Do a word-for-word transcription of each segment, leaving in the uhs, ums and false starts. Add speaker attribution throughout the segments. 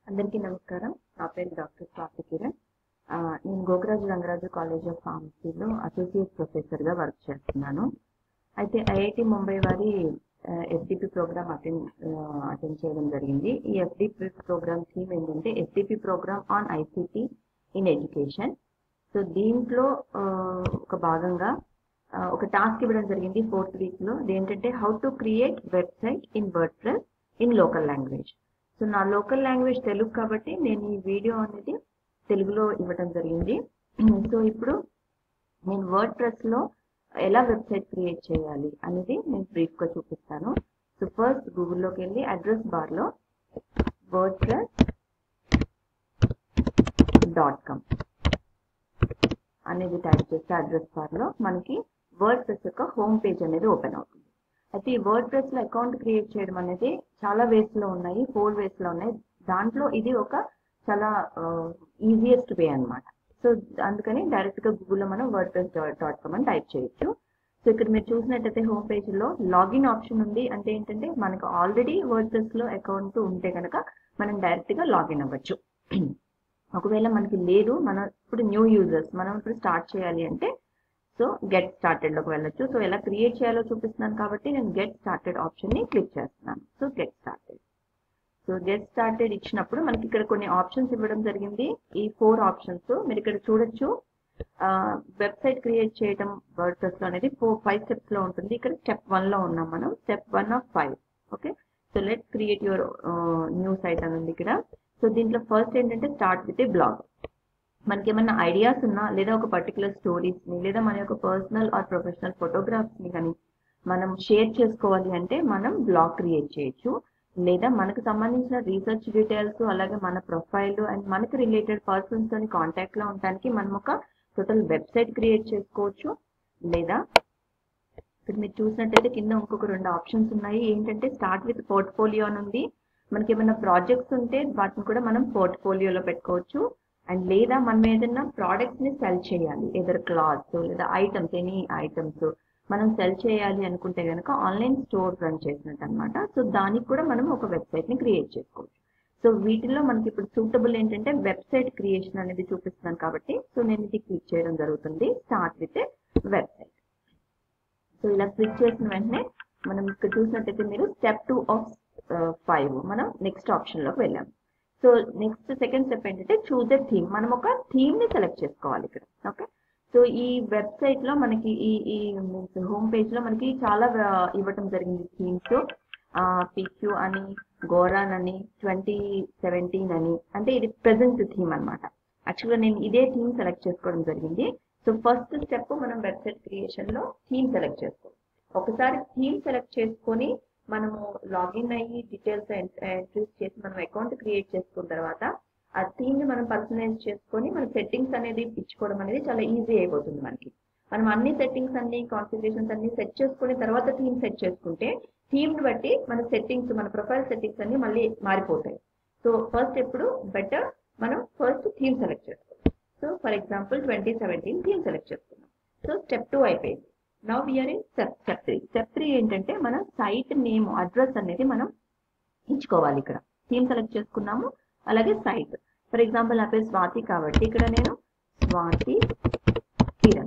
Speaker 1: అందరికీ నమస్కారం. నా పేరు డాక్టర్ స్వాతి కిరణ్. నేను గోకరాజు రంగరాజు కాలేజ్ ఆఫ్ ఫార్మసీలో అసోసియేట్ ప్రొఫెసర్గా వర్క్ చేస్తున్నాను. అయితే ఐఐటి ముంబై వారి ఎఫ్డిపి ప్రోగ్రామ్ అటెండ్ అటెండ్ చేయడం జరిగింది. ఈ ఎఫ్డిపి ప్రోగ్రామ్ థీమ్ ఏంటంటే FDP programme on ICT in education. So దీంట్లో ఒక భాగంగా ఒక టాస్క్ ఇవ్వడం జరిగింది ఫోర్త్ వీక్లో. ఏంటంటే how to create website in WordPress in local language. So నా లోకల్ లాంగ్వేజ్ తెలుగు కాబట్టి నేను ఈ వీడియో అనేది తెలుగులో ఇవ్వడం జరిగింది. సో ఇప్పుడు నేను వర్డ్ ప్రెస్లో ఎలా వెబ్సైట్ క్రియేట్ చేయాలి అనేది నేను బ్రీఫ్గా చూపిస్తాను. సో ఫస్ట్ గూగుల్లోకి వెళ్ళి అడ్రస్ బార్లో వర్డ్ ప్రెస్ డాట్ కామ్ అనేది టైప్ చేస్తే అడ్రస్ బార్లో మనకి వర్డ్ ప్రెస్ యొక్క హోమ్ పేజ్ అనేది ఓపెన్ అవుతుంది. అయితే ఈ వర్డ్ ప్రెస్లో అకౌంట్ క్రియేట్ చేయడం అనేది చాలా వేస్లో ఉన్నాయి, ఫోర్ వేస్లో ఉన్నాయి. దాంట్లో ఇది ఒక చాలా ఈజియెస్ట్ వే అనమాట. సో అందుకని డైరెక్ట్గా గూగుల్లో మనం వర్డ్ ప్రెస్ డాట్ కామ్ అని టైప్ చేయొచ్చు. సో ఇక్కడ మీరు చూసినట్టయితే హోమ్ పేజ్లో లాగిన్ ఆప్షన్ ఉంది. అంటే ఏంటంటే మనకు ఆల్రెడీ వర్డ్ ప్రెస్లో అకౌంట్ ఉంటే కనుక మనం డైరెక్ట్గా లాగిన్ అవ్వచ్చు. ఒకవేళ మనకి లేదు, మనం ఇప్పుడు న్యూ యూజర్స్ మనం ఇప్పుడు స్టార్ట్ చేయాలి అంటే సో గెట్ స్టార్టెడ్లోకి వెళ్ళొచ్చు. సో ఎలా క్రియేట్ చేయాలో చూపిస్తున్నాను కాబట్టి నేను గెట్ స్టార్టెడ్ ఆప్షన్ని క్లిక్ చేస్తున్నాను. So get started so get started ఇచ్చినప్పుడు మనకి ఇక్కడ కొన్ని ఆప్షన్స్ ఇవ్వడం జరిగింది. ఈ ఫోర్ ఆప్షన్స్ మీరు ఇక్కడ చూడొచ్చు. వెబ్సైట్ క్రియేట్ చేయడం వర్డ్ ప్రెస్లో అనేది ఫోర్ ఫైవ్ స్టెప్స్లో ఉంటుంది. ఇక్కడ స్టెప్ వన్లో ఉన్నాం మనం, step one of five. Okay, so let create your new site అని ఉంది ఇక్కడ. సో దీంట్లో ఫస్ట్ ఏంటంటే స్టార్ట్ విత్ ఏ బ్లాగ్. మనకి ఏమన్నా ఐడియాస్ ఉన్నా లేదా ఒక పర్టికులర్ స్టోరీస్ని లేదా మన యొక్క పర్సనల్ ఆర్ ప్రొఫెషనల్ ఫోటోగ్రాఫ్స్ని కానీ మనం షేర్ చేసుకోవాలి అంటే మనం బ్లాగ్ క్రియేట్ చేయొచ్చు. లేదా మనకు సంబంధించిన రీసెర్చ్ డీటెయిల్స్ అలాగే మన ప్రొఫైల్ అండ్ మనకి రిలేటెడ్ పర్సన్స్తో కాంటాక్ట్లో ఉండడానికి మనం ఒక టోటల్ వెబ్సైట్ క్రియేట్ చేసుకోవచ్చు. లేదా ఇక్కడ మీరు చూసినట్టయితే కింద ఇంకొక రెండు ఆప్షన్స్ ఉన్నాయి. ఏంటంటే స్టార్ట్ విత్ పోర్ట్ఫోలియో అని ఉంది. మనకి ఏమైనా ప్రాజెక్ట్స్ ఉంటే వాటిని కూడా మనం పోర్ట్ఫోలియోలో పెట్టుకోవచ్చు. అండ్ లేదా మనం ఏదైనా ప్రోడక్ట్స్ని సెల్ చేయాలి, ఏదర్ క్లాత్స్ లేదా ఐటమ్స్, ఎనీ ఐటమ్స్ మనం సెల్ చేయాలి అనుకుంటే కనుక ఆన్లైన్ స్టోర్ రన్ చేసినట్టు అనమాట. సో దానికి కూడా మనం ఒక వెబ్సైట్ని క్రియేట్ చేసుకోవచ్చు. సో వీటిల్లో మనకి ఇప్పుడు సూటబుల్ ఏంటంటే వెబ్సైట్ క్రియేషన్ అనేది చూపిస్తున్నాను కాబట్టి సో నేను ఇది క్లిక్ చేయడం జరుగుతుంది, స్టార్ట్ విత్ వెబ్సైట్. సో ఇలా క్లిక్ చేసిన వెంటనే మనం ఇక్కడ చూసినట్టయితే మీరు స్టెప్ టూ ఆఫ్ ఫైవ్ మనం నెక్స్ట్ ఆప్షన్లోకి వెళ్ళాము. సో నెక్స్ట్ సెకండ్ స్టెప్ ఏంటంటే చూజ్ ఎ థీమ్. మనం ఒక థీమ్ని సెలెక్ట్ చేసుకోవాలి ఇక్కడ. ఓకే, సో ఈ వెబ్సైట్లో మనకి ఈ ఈ మీన్స్ హోమ్ పేజ్లో మనకి చాలా ఇవ్వటం జరిగింది థీమ్స్. పిక్యూ అని, గోరాన్ అని, ట్వంటీ సెవెంటీన్ అని, అంటే ఇది ప్రెజెంట్ థీమ్ అనమాట. యాక్చువల్గా నేను ఇదే థీమ్ సెలెక్ట్ చేసుకోవడం జరిగింది. సో ఫస్ట్ స్టెప్ మనం వెబ్సైట్ క్రియేషన్లో థీమ్ సెలెక్ట్ చేసుకోవాలి. ఒకసారి థీమ్ సెలెక్ట్ చేసుకొని మనము లాగిన్ అయ్యి డీటెయిల్స్ ఎంట్రీస్ చేసి మనం అకౌంట్ క్రియేట్ చేసుకున్న తర్వాత ఆ థీమ్ని మనం పర్సనలైజ్ చేసుకొని మన సెట్టింగ్స్ అనేది ఇచ్చుకోవడం అనేది చాలా ఈజీ అయిపోతుంది మనకి. మనం అన్ని సెట్టింగ్స్ అన్ని కాన్ఫిగరేషన్స్ అన్ని సెట్ చేసుకుని తర్వాత థీమ్ సెట్ చేసుకుంటే థీమ్ని బట్టి మన సెట్టింగ్స్ మన ప్రొఫైల్ సెట్టింగ్స్ అన్ని మళ్ళీ మారిపోతాయి. సో ఫస్ట్ ఎప్పుడు బెటర్ మనం ఫస్ట్ థీమ్ సెలెక్ట్ చేసుకోవాలి. So for example twenty seventeen theme select చేసుకున్నాం. సో స్టెప్ టూ అయిపోయింది. Now we're in step step three. Step three ఏంటంటే మన సైట్ నేమ్ అడ్రస్ అనేది మనం ఇచ్చుకోవాలి. ఇక్కడ థీమ్ సెలెక్ట్ చేసుకున్నాము, అలాగే సైట్. ఫర్ ఎగ్జాంపుల్ నా పేరు స్వాతి కాబట్టి ఇక్కడ నేను స్వాతి కిరణ్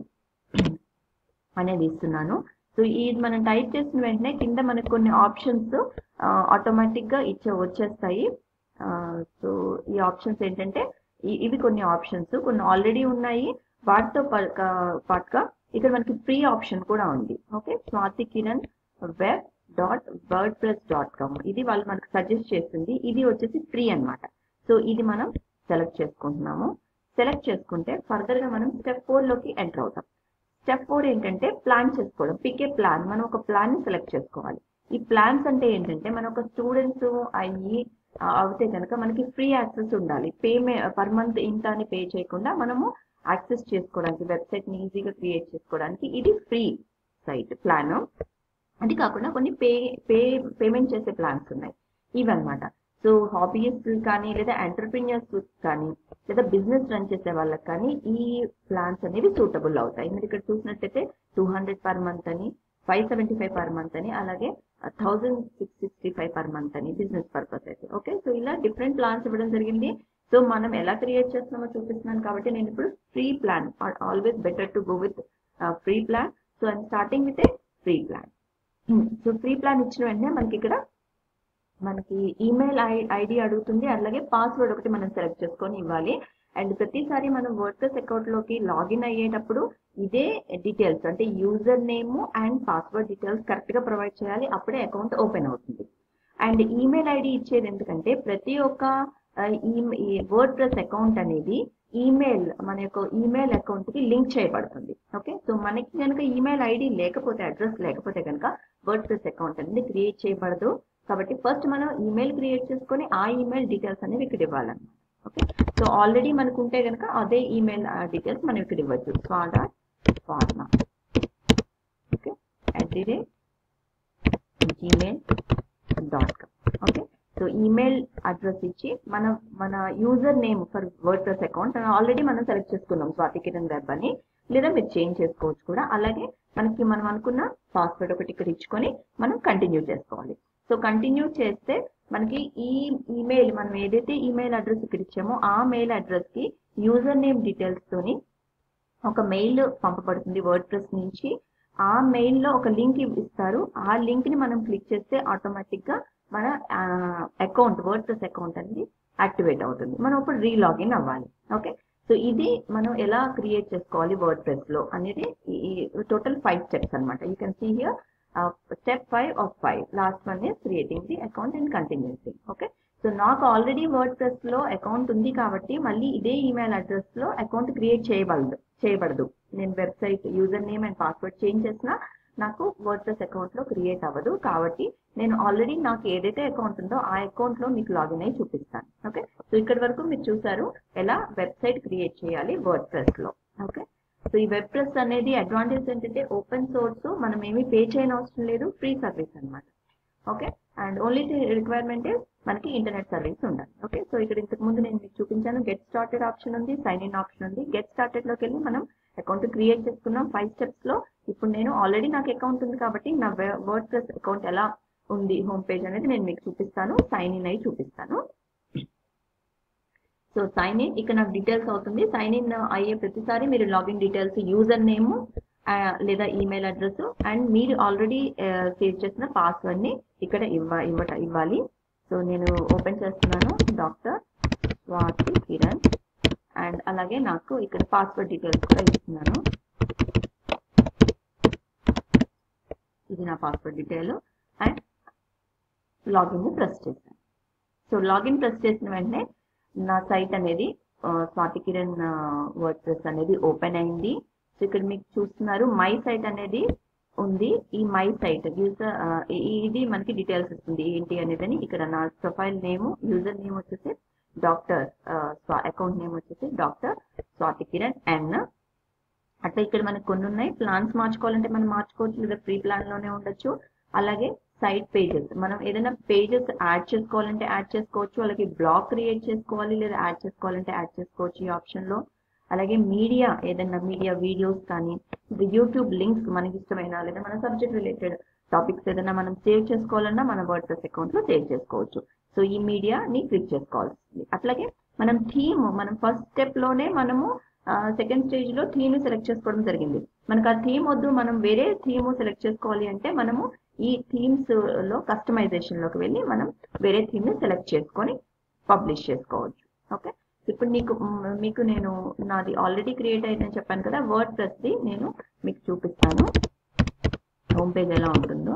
Speaker 1: అనేది ఇస్తున్నాను. సో ఇది మనం టైప్ చేసిన వెంటనే కింద మనకు కొన్ని ఆప్షన్స్ ఆటోమేటిక్గా ఇచ్చే వచ్చేస్తాయి. సో ఈ ఆప్షన్స్ ఏంటంటే ఇవి కొన్ని ఆప్షన్స్, కొన్ని ఆల్రెడీ ఉన్నాయి. వాటితో పాటుగా ఇక్కడ మనకి ఫ్రీ ఆప్షన్ కూడా ఉంది. Okay, Swati Kiran web dot WordPress dot com ఇది వాళ్ళు మనకు సజెస్ట్ చేస్తుంది. ఇది వచ్చేసి ఫ్రీ అనమాట. సో ఇది మనం సెలెక్ట్ చేసుకుంటున్నాము. సెలెక్ట్ చేసుకుంటే ఫర్దర్గా మనం స్టెప్ ఫోర్లోకి ఎంటర్ అవుతాం. స్టెప్ ఫోర్ ఏంటంటే ప్లాన్ చేసుకోవడం. పికే ప్లాన్, మనం ఒక ప్లాన్ని సెలెక్ట్ చేసుకోవాలి. ఈ ప్లాన్స్ అంటే ఏంటంటే మనం ఒక స్టూడెంట్స్ అయ్యి అవుతే కనుక మనకి ఫ్రీ యాక్సెస్ ఉండాలి. పేమే పర్ మంత్ ఇంత అని పే చేయకుండా మనము యాక్సెస్ చేసుకోవడానికి వెబ్సైట్ని ఈజీగా క్రియేట్ చేసుకోవడానికి ఇది ఫ్రీ సైట్ ప్లాన్. అది కాకుండా కొన్ని పే పే పేమెంట్ చేసే ప్లాన్స్ ఉన్నాయి ఇవన్నమాట. సో హాబీస్ కానీ లేదా ఎంటర్ప్రీనియర్స్ కానీ లేదా బిజినెస్ రన్ చేసే వాళ్ళకి కానీ ఈ ప్లాన్స్ అనేవి సూటబుల్ అవుతాయి. మీరు ఇక్కడ చూసినట్టయితే టూ హండ్రెడ్ పర్ మంత్ అని, five seventy five per month అని, అలాగే thousand six sixty five per month అని బిజినెస్ పర్పస్ అయితే. ఓకే, సో ఇలా డిఫరెంట్ ప్లాన్స్ ఇవ్వడం జరిగింది. సో మనం ఎలా క్రియేట్ చేస్తున్నామో చూపిస్తున్నాను కాబట్టి నేను ఇప్పుడు free plan, always better to go with free plan. So I'm starting with a free plan. So free plan ఇచ్చిన వెంటనే మనకి ఇక్కడ మనకి ఈమెయిల్ ఐడి అడుగుతుంది, అలాగే పాస్వర్డ్ ఒకటి మనం సెలెక్ట్ చేసుకొని ఇవ్వాలి. అండ్ ప్రతిసారి మనం వర్డ్ప్రెస్ అకౌంట్ లోకి లాగిన్ అయ్యేటప్పుడు ఇదే డీటెయిల్స్ అంటే user name and password details correct గా ప్రొవైడ్ చేయాలి, అప్పుడే అకౌంట్ ఓపెన్ అవుతుంది. అండ్ ఈమెయిల్ ఐడి ఇచ్చేది ఎందుకంటే ప్రతి ఒక్క ఈ వర్డ్ప్రెస్ అకౌంట్ అనేది ఈమెయిల్ మన యొక్క ఈమెయిల్ అకౌంట్ కి లింక్ చేయబడుతుంది. ఓకే, సో మనకి కనుక ఈమెయిల్ ఐడి లేకపోతే, అడ్రస్ లేకపోతే కనుక వర్డ్ప్రెస్ అకౌంట్ అనేది క్రియేట్ చేయబడదు. కాబట్టి ఫస్ట్ మనం ఈమెయిల్ క్రియేట్ చేసుకొని ఆ ఈమెయిల్ డీటెయిల్స్ అనేవి ఇక్కడ ఇవ్వాలన్నమాట. ఓకే, సో ఆల్రెడీ మనకు ఉంటే కనుక అదే ఈమెయిల్ డీటెయిల్స్ మనం ఇక్కడ ఇవ్వచ్చు. స్వాడా pharma okay at the rate Gmail dot com. Okay, so email address ఇచ్చి మనం మన user name for WordPress account already మనం సెలెక్ట్ చేసుకున్నాం స్వాతి కిరణ్ వెబ్ అని, లేదా మీరు చేంజ్ చేసుకోవచ్చు కూడా. అలాగే మనకి మనం అనుకున్న పాస్వర్డ్ ఒకటి ఇక్కడ ఇచ్చుకొని మనం కంటిన్యూ చేసుకోవాలి. సో కంటిన్యూ చేస్తే మనకి ఈ ఈమెయిల్ మనం ఏదైతే ఈమెయిల్ అడ్రస్ ఇక్కడ ఇచ్చామో ఆ మెయిల్ అడ్రస్ కి యూజర్ నేమ్ డీటెయిల్స్ తోని ఒక మెయిల్ పంపబడుతుంది వర్డ్ప్రెస్ నుంచి. ఆ మెయిల్ లో ఒక లింక్ ఇస్తారు, ఆ లింక్ ని మనం క్లిక్ చేస్తే ఆటోమేటిక్ గా మన అకౌంట్ వర్డ్ప్రెస్ అకౌంట్ అనేది యాక్టివేట్ అవుతుంది. మనం ఇప్పుడు రీలాగిన్ అవ్వాలి. ఓకే, సో ఇది మనం ఎలా క్రియేట్ చేసుకోవాలి వర్డ్ప్రెస్ లో అనేది టోటల్ ఫైవ్ స్టెప్స్ అనమాట. You can see here step five of five. Last one is creating the account and continuing. Okay, so నాకు ఆల్రెడీ వర్డ్ప్రెస్ లో అకౌంట్ ఉంది కాబట్టి మళ్ళీ ఇదే ఈమెయిల్ అడ్రస్ లో అకౌంట్ క్రియేట్ చేయబడదు చేయబడదు నేను website user name and password change చేసినా నాకు వర్డ్ప్రెస్ అకౌంట్ లో క్రియేట్ అవ్వదు. కాబట్టి నేను ఆల్రెడీ నాకు ఏదైతే అకౌంట్ ఉందో ఆ అకౌంట్ లో మీకు లాగిన్ అయ్యి చూపిస్తాను. ఓకే, సో ఇక్కడ వరకు మీరు చూసారు ఎలా వెబ్సైట్ క్రియేట్ చేయాలి వర్డ్ప్రెస్ లో. ఓకే, సో ఈ వెబ్ప్రెస్ అనేది అడ్వాంటేజ్ ఏంటంటే ఓపెన్ సోర్స్, మనం ఏమీ పే చేయని అవసరం లేదు, ఫ్రీ సర్వీస్ అనమాట. ఓకే, అండ్ ఓన్లీ రిక్వైర్మెంట్ మనకి ఇంటర్నెట్ సర్వీస్ ఉండాలి. ఓకే, సో ఇక్కడ ఇంతకు ముందు నేను మీకు చూపించాను గెట్ స్టార్టెడ్ ఆప్షన్ ఉంది, సైన్ ఇన్ ఆప్షన్ ఉంది. గెట్ స్టార్టెడ్ లోకి వెళ్ళి మనం అకౌంట్ క్రియేట్ చేసుకున్నాం ఫైవ్ స్టెప్స్ లో. ఇప్పుడు నేను ఆల్రెడీ నాకు అకౌంట్ ఉంది కాబట్టి నా వర్డ్ప్రెస్ అకౌంట్ ఎలా ఉంది హోమ్ పేజ్ అనేది నేను మీకు చూపిస్తాను, సైన్ ఇన్ అయ్యి చూపిస్తాను. సో సైన్ ఇన్ ఇక్కడ నాకు డీటెయిల్స్ అవుతుంది. సైన్ ఇన్ అయ్యే ప్రతిసారి మీరు లాగిన్ డీటెయిల్స్, యూజర్ నేమ్ లేదా ఈమెయిల్ అడ్రస్ అండ్ మీరు ఆల్రెడీ సేవ్ చేసిన పాస్వర్డ్ ని ఇక్కడ ఇవ్వ ఇవ్వట ఇవ్వాలి. సో నేను ఓపెన్ చేస్తున్నాను డాక్టర్ స్వాతి కిరణ్ అండ్ అలాగే నాకు ఇక్కడ పాస్వర్డ్ డీటెయిల్స్ కూడా ఇస్తున్నాను. ఇది నా పాస్వర్డ్ డీటెయిల్ అండ్ లాగిన్ ని ప్రెస్ చేశాను. సో లాగిన్ ప్రెస్ చేసిన వెంటనే నా సైట్ అనేది స్వాతి కిరణ్ వర్డ్ప్రెస్ అనేది ఓపెన్ అయింది. సో ఇక్కడ మీకు చూస్తున్నారు మై సైట్ అనేది ఉంది. ఈ మై సైట్ యూజర్ ఇది మనకి డీటెయిల్స్ ఇస్తుంది ఏంటి అనేది. ఇక్కడ నా ప్రొఫైల్ నేమ్, యూజర్ నేమ్ వచ్చేసి డాక్టర్, అకౌంట్ నేమ్ వచ్చేసి డాక్టర్ స్వాతి కిరణ్ అండ్ అట్లా ఇక్కడ మనకి కొన్ని ఉన్నాయి. ప్లాన్స్ మార్చుకోవాలంటే మనం మార్చుకోవచ్చు, లేదా ఫ్రీ ప్లాన్ లోనే ఉండొచ్చు. అలాగే సైట్ పేజెస్, మనం ఏదైనా పేజెస్ యాడ్ చేసుకోవాలంటే యాడ్ చేసుకోవచ్చు, అలాగే బ్లాగ్ క్రియేట్ చేసుకోవాలి లేదా యాడ్ చేసుకోవాలంటే యాడ్ చేసుకోవచ్చు ఈ ఆప్షన్ లో. అలాగే మీడియా, ఏదైనా మీడియా వీడియోస్ కానీ యూట్యూబ్ లింక్స్ మనకి ఇష్టమైన లేదా మన సబ్జెక్ట్ రిలేటెడ్ టాపిక్స్ ఏదైనా మనం సేవ్ చేసుకోవాలన్నా మన వర్డ్ప్రెస్ అకౌంట్ లో సేవ్ చేసుకోవచ్చు. సో ఈ మీడియాని క్లిక్ చేసుకోవాల్సింది. అట్లాగే మనం థీమ్, మనం ఫస్ట్ స్టెప్ లోనే మనము సెకండ్ స్టేజ్ లో థీమ్ ని సెలెక్ట్ చేసుకోవడం జరిగింది. మనకు ఆ థీమ్ వద్దు, మనం వేరే థీమ్ సెలెక్ట్ చేసుకోవాలి అంటే మనము ఈ థీమ్స్ లో కస్టమైజేషన్ లోకి వెళ్ళి మనం వేరే థీమ్ ని సెలెక్ట్ చేసుకొని పబ్లిష్ చేసుకోవచ్చు. ఓకే, ఇప్పుడు నీకు మీకు నేను నాది ఆల్రెడీ క్రియేట్ అయిందని చెప్పాను కదా, వర్డ్ప్రెస్ ది నేను మీకు చూపిస్తాను హోమ్ పేజ్ ఎలా ఉంటుందో.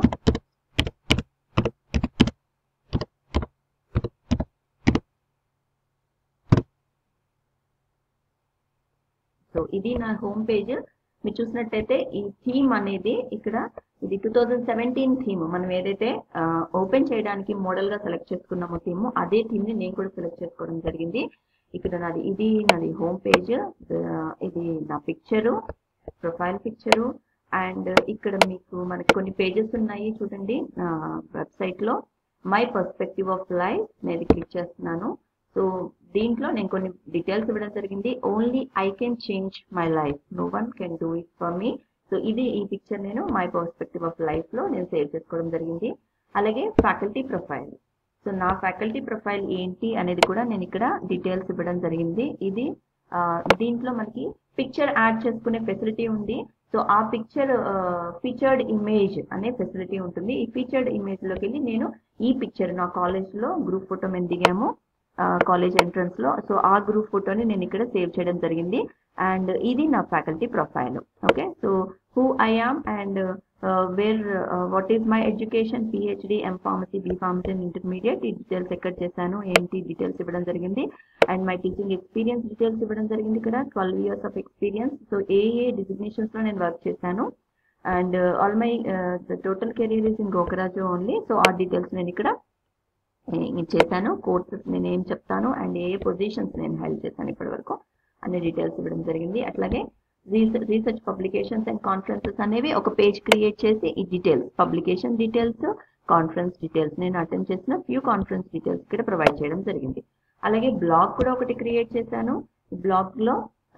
Speaker 1: సో ఇది నా హోమ్ పేజ్. మీరు చూసినట్టయితే ఈ థీమ్ అనేది ఇక్కడ ఇది టూ థౌజండ్ సెవెంటీన్ థీమ్, మనం ఏదైతే ఓపెన్ చేయడానికి మోడల్ గా సెలెక్ట్ చేసుకున్నామో థీమ్, అదే థీమ్ ని నేను కూడా సెలెక్ట్ చేసుకోవడం జరిగింది. ఇక్కడ నాది ఇది నాది హోమ్ పేజ్, ఇది నా పిక్చరు, ప్రొఫైల్ పిక్చరు అండ్ ఇక్కడ మీకు మనకి కొన్ని పేజెస్ ఉన్నాయి చూడండి వెబ్సైట్ లో. మై పర్స్పెక్టివ్ ఆఫ్ లైఫ్ నేను క్లిక్ చేస్తున్నాను. సో దీంట్లో నేను కొన్ని డీటెయిల్స్ ఇవ్వడం జరిగింది. Only I can change my life, no one can do it for me. So ఇది ఈ పిక్చర్ నేను మై పర్స్పెక్టివ్ ఆఫ్ లైఫ్ లో నేను సేవ్ చేసుకోవడం జరిగింది. అలాగే ఫ్యాకల్టీ ప్రొఫైల్. సో నా ఫ్యాకల్టీ ప్రొఫైల్ ఏంటి అనేది కూడా నేను ఇక్కడ డీటెయిల్స్ ఇవ్వడం జరిగింది. ఇది దీంట్లో మనకి పిక్చర్ యాడ్ చేసుకునే ఫెసిలిటీ ఉంది. సో ఆ పిక్చర్ ఫీచర్డ్ ఇమేజ్ అనే ఫెసిలిటీ ఉంటుంది. ఈ ఫీచర్డ్ ఇమేజ్ లోకి వెళ్ళి నేను ఈ పిక్చర్ నా కాలేజ్ లో గ్రూప్ ఫోటో మేము దిగాము కాలేజ్ ఎంట్రన్స్ లో. సో ఆ గ్రూప్ ఫోటోని నేను ఇక్కడ సేవ్ చేయడం జరిగింది. అండ్ ఇది నా faculty profile. Okay, so who I am and where what is my education, PhD, M pharmacy, B pharmacy and intermediate, ఈ డీటెయిల్స్ ఎక్కడ చేశాను ఏంటి డీటెయిల్స్ ఇవ్వడం జరిగింది. And my teaching experience details ఇవ్వడం జరిగింది ఇక్కడ, twelve years of experience. So ఏ ఏ డిజిగ్నేషన్స్ లో నేను వర్క్ చేశాను and all my total career is in Gokaraju only. So ఆ డీటెయిల్స్ నేను ఇక్కడ చేశాను. కోర్సెస్ నేను ఏం చెప్తాను అండ్ ఏ ఏ పొజిషన్స్ నేను హెల్ప్ చేశాను ఇప్పటి వరకు అనే డీటెయిల్స్ ఇవ్వడం జరిగింది. అట్లాగే రీసెర్చ్ పబ్లికేషన్స్ అండ్ కాన్ఫరెన్సెస్ అనేవి ఒక పేజ్ క్రియేట్ చేసి ఈ details, publication details, conference details, నేను అటెండ్ చేసిన ఫ్యూ కాన్ఫరెన్స్ డీటెయిల్స్ ఇక్కడ ప్రొవైడ్ చేయడం జరిగింది. అలాగే బ్లాగ్ కూడా ఒకటి క్రియేట్ చేశాను. బ్లాగ్ లో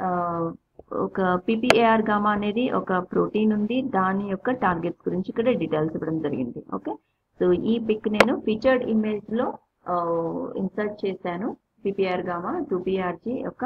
Speaker 1: ఒక పీపీఏఆర్ గామా అనేది ఒక ప్రోటీన్ ఉంది, దాని యొక్క టార్గెట్స్ గురించి ఇక్కడ డీటెయిల్స్ ఇవ్వడం జరిగింది. ఓకే, సో ఈ పిక్ నేను ఫీచర్డ్ ఇమేజ్ లో ఇన్సర్ట్ చేశాను. పీపీఆర్ గామా టూ పీఆర్జీ యొక్క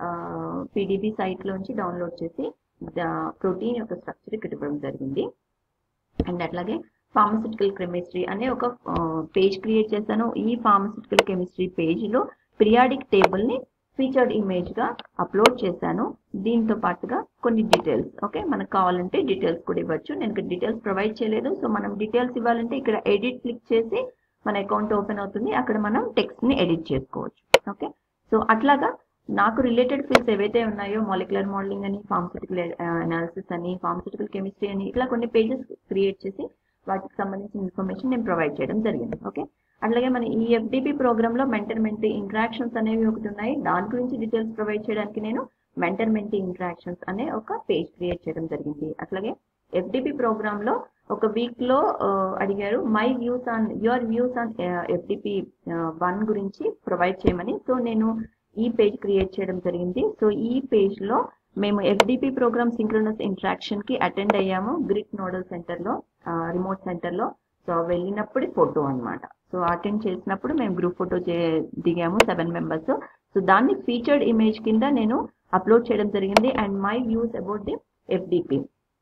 Speaker 1: పీడీబీ సైట్ లోంచి డౌన్లోడ్ చేసి ప్రోటీన్ యొక్క స్ట్రక్చర్ ఇక్కడ ఇవ్వడం జరిగింది. అండ్ అట్లాగే ఫార్మసిటికల్ కెమిస్ట్రీ అనే ఒక పేజ్ క్రియేట్ చేశాను. ఈ ఫార్మసిటికల్ కెమిస్ట్రీ పేజ్ లో పీరియాడిక్ టేబుల్ ని ఫీచర్డ్ ఇమేజ్ గా అప్లోడ్ చేశాను. దీంతో పాటుగా కొన్ని డీటెయిల్స్, ఓకే, మనకు కావాలంటే డీటెయిల్స్ కూడా ఇవ్వచ్చు. నేను ఇక్కడ డీటెయిల్స్ ప్రొవైడ్ చేయలేదు. సో మనం డీటెయిల్స్ ఇవ్వాలంటే ఇక్కడ ఎడిట్ క్లిక్ చేసి మన అకౌంట్ ఓపెన్ అవుతుంది. అక్కడ మనం టెక్స్ట్ ని ఎడిట్ చేసుకోవచ్చు. ఓకే, సో అట్లాగా నాకు రిలేటెడ్ ఫీల్డ్స్ ఏవైతే ఉన్నాయో మాలిక్యులర్ మోడలింగ్ అని, ఫార్మసిటికల్ అనాలిసిస్ అని, ఫార్మసిటికల్ కెమిస్ట్రీ అని, ఇట్లా కొన్ని పేజెస్ క్రియేట్ చేసి వాటికి సంబంధించిన ఇన్ఫర్మేషన్ నేను ప్రొవైడ్ చేయడం జరిగింది. ఓకే, అట్లాగే మన ఈ ఎఫ్డిపి ప్రోగ్రామ్ లో మెంటర్ మెంటీ ఇంటరాక్షన్స్ అనేవి ఒకటి ఉన్నాయి. దాని గురించి డీటెయిల్స్ ప్రొవైడ్ చేయడానికి నేను మెంటర్ మెంటీ ఇంటరాక్షన్స్ అనే ఒక పేజ్ క్రియేట్ చేయడం జరిగింది. అట్లాగే ఎఫ్డిపి ప్రోగ్రామ్ లో ఒక వీక్ లో అడిగారు my views on your views on FDP one గురించి ప్రొవైడ్ చేయమని. సో నేను ఈ పేజ్ క్రియేట్ చేయడం జరిగింది. సో ఈ పేజ్ లో మేము ఎఫ్డిపి ప్రోగ్రామ్ సింక్రోనస్ ఇంటరాక్షన్ కి అటెండ్ అయ్యాము గ్రిట్ నోడల్ సెంటర్ లో, రిమోట్ సెంటర్ లో. సో వెళ్ళినప్పుడు ఫోటో అన్నమాట. సో అటెండ్ చేసినప్పుడు మేము గ్రూప్ ఫోటో దిగాము సెవెన్ మెంబర్స్. సో దాన్ని ఫీచర్డ్ ఇమేజ్ కింద నేను అప్లోడ్ చేయడం జరిగింది. And my views about the FDP.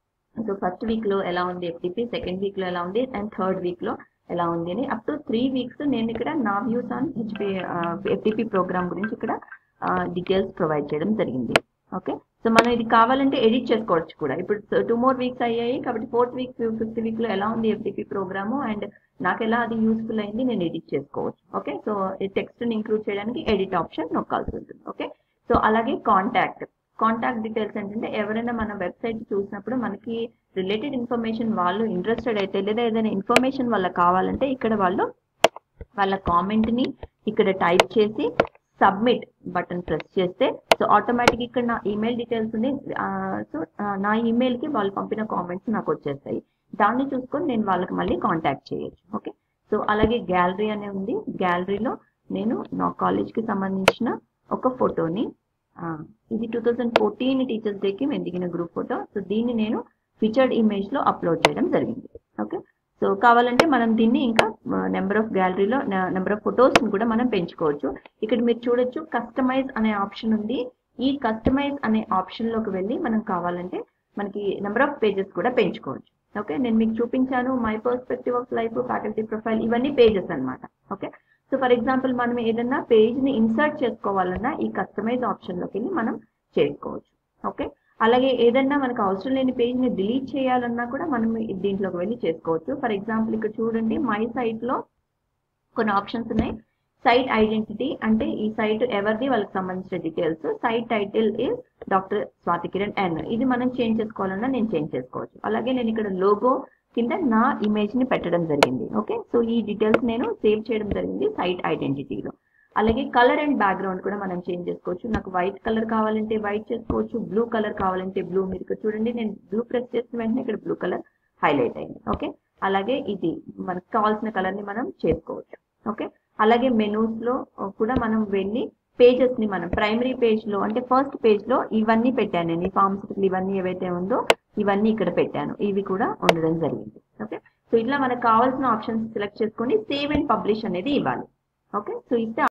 Speaker 1: So first week లో ఎలా ఉంది ఎఫ్డిపి, సెకండ్ వీక్ లో ఎలా ఉంది అండ్ థర్డ్ వీక్ లో ఎలా ఉంది అని అప్ టు త్రీ వీక్స్ నేను ఇక్కడ నా views on HP FDP programme గురించి ఇక్కడ డీటెయిల్స్ ప్రొవైడ్ చేయడం జరిగింది. ఓకే, సో మనం ఇది కావాలంటే ఎడిట్ చేసుకోవచ్చు కూడా. ఇప్పుడు టూ మోర్ వీక్స్ అయ్యాయి కాబట్టి ఫోర్త్ వీక్ ఫిఫ్త్ వీక్ లో ఎలా ఉంది ఎఫ్డిపి ప్రోగ్రాము అండ్ నాకు ఎలా అది యూస్ఫుల్ అయింది నేను ఎడిట్ చేసుకోవచ్చు. ఓకే, సో ఈ టెక్స్ట్ ని ఇంక్లూడ్ చేయడానికి ఎడిట్ ఆప్షన్ నొక్కాల్సి ఉంటుంది. ఓకే, సో అలాగే కాంటాక్ట్ కాంటాక్ట్ డీటెయిల్స్ ఏంటంటే ఎవరైనా మన వెబ్సైట్ చూసినప్పుడు మనకి రిలేటెడ్ ఇన్ఫర్మేషన్ వాళ్ళు ఇంట్రెస్టెడ్ అయితే లేదా ఏదైనా ఇన్ఫర్మేషన్ వాళ్ళకి కావాలంటే ఇక్కడ వాళ్ళు వాళ్ళ కామెంట్ ని ఇక్కడ టైప్ చేసి సబ్మిట్ బటన్ ప్రెస్ చేస్తే సో ఆటోమేటిక్ ఇక్కడ నా ఈమెయిల్ డీటెయిల్స్ ఉంది. సో నా ఈమెయిల్ కి వాళ్ళు పంపిన కామెంట్స్ నాకు వచ్చేస్తాయి. దాన్ని చూసుకొని నేను వాళ్ళకి మళ్ళీ కాంటాక్ట్ చేయొచ్చు. ఓకే, సో అలాగే గ్యాలరీ అనే ఉంది. గ్యాలరీలో నేను నా కాలేజ్ కి సంబంధించిన ఒక ఫోటోని, ఇది టూ థౌజండ్ ఫోర్టీన్ టీచర్స్ డేకి మేము దిగిన గ్రూప్ ఫోటో. సో దీన్ని నేను ఫీచర్డ్ ఇమేజ్ లో అప్లోడ్ చేయడం జరిగింది. ఓకే, సో కావాలంటే మనం దీన్ని ఇంకా నెంబర్ ఆఫ్ గ్యాలరీలో నెంబర్ ఆఫ్ ఫొటోస్ కూడా మనం పెంచుకోవచ్చు. ఇక్కడ మీరు చూడొచ్చు కస్టమైజ్ అనే ఆప్షన్ ఉంది. ఈ కస్టమైజ్ అనే ఆప్షన్ లోకి వెళ్ళి మనం కావాలంటే మనకి నెంబర్ ఆఫ్ పేజెస్ కూడా పెంచుకోవచ్చు. ఓకే, నేను మీకు చూపించాను my perspective of life, faculty profile, ఇవన్నీ పేజెస్ అన్నమాట. ఓకే, సో ఫర్ ఎగ్జాంపుల్ మనం ఏదైనా పేజ్ ని ఇన్సర్ట్ చేసుకోవాలన్నా ఈ కస్టమైజ్ ఆప్షన్ లోకి వెళ్ళి మనం చేసుకోవచ్చు. ఓకే, అలాగే ఏదన్నా మనకు అవసరం లేని పేజ్ ని డిలీట్ చేయాలన్నా కూడా మనం దీంట్లోకి వెళ్ళి చేసుకోవచ్చు. ఫర్ ఎగ్జాంపుల్ ఇక్కడ చూడండి మై సైట్ లో కొన్ని ఆప్షన్స్ ఉన్నాయి. సైట్ ఐడెంటిటీ అంటే ఈ సైట్ ఎవరిది వాళ్ళకి సంబంధించిన details. Site title is doctor Swathi Kiran N, ఇది మనం చేంజ్ చేసుకోవాలన్నా నేను చేంజ్ చేసుకోవచ్చు. అలాగే నేను ఇక్కడ లోగో కింద నా ఇమేజ్ ని పెట్టడం జరిగింది. ఓకే, సో ఈ డీటెయిల్స్ నేను సేవ్ చేయడం జరిగింది సైట్ ఐడెంటిటీలో. అలాగే కలర్ అండ్ బ్యాక్గ్రౌండ్ కూడా మనం చేంజ్ చేసుకోవచ్చు. నాకు వైట్ కలర్ కావాలంటే వైట్ చేసుకోవచ్చు, బ్లూ కలర్ కావాలంటే బ్లూ. మీరు ఇక్కడ చూడండి నేను బ్లూ ప్రెస్ చేసిన వెంటనే ఇక్కడ బ్లూ కలర్ హైలైట్ అయింది. ఓకే, అలాగే ఇది మనకు కావాల్సిన కలర్ ని మనం చేసుకోవచ్చు. ఓకే, అలాగే మెనూస్ లో కూడా మనం వెళ్ళి పేజెస్ ని మనం ప్రైమరీ పేజ్ లో అంటే ఫస్ట్ పేజ్ లో ఇవన్నీ పెట్టాను నేను. ఈ ఫార్మ్స్ ఇవన్నీ ఏవైతే ఉందో ఇవన్నీ ఇక్కడ పెట్టాను, ఇవి కూడా ఉండడం జరిగింది. ఓకే, సో ఇట్లా మనకు కావాల్సిన ఆప్షన్స్ సెలెక్ట్ చేసుకొని సేవ్ అండ్ పబ్లిష్ అనేది ఇవ్వాలి. ఓకే, సో ఇస్తే